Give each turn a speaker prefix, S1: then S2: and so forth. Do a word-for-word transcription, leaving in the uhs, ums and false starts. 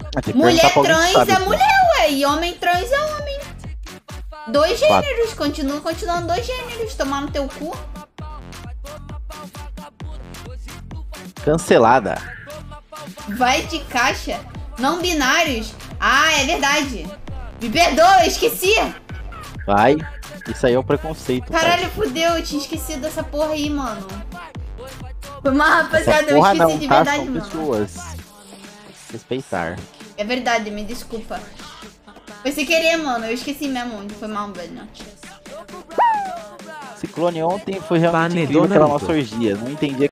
S1: Mulher trans é mulher, ué. E homem trans é homem. Dois gêneros. Continua continuando dois gêneros. Tomar no teu cu.
S2: Cancelada.
S1: Vai de caixa. Não binários. Ah, é verdade. Me perdoa, eu esqueci.
S2: Vai. Isso aí é o preconceito.
S1: Caralho,
S2: cara.
S1: fudeu. Eu tinha esquecido dessa porra aí, mano. Foi uma rapaziada, eu
S2: porra
S1: esqueci
S2: não,
S1: de
S2: tá?
S1: verdade,
S2: São
S1: mano.
S2: pessoas. Respeitar.
S1: É verdade, me desculpa. Foi sem querer, mano. Eu esqueci mesmo. Foi mal, velho.
S2: Ciclone ontem foi realmente incrível
S3: Panedona
S2: aquela
S3: Nico.
S2: nossa orgia. Não entendi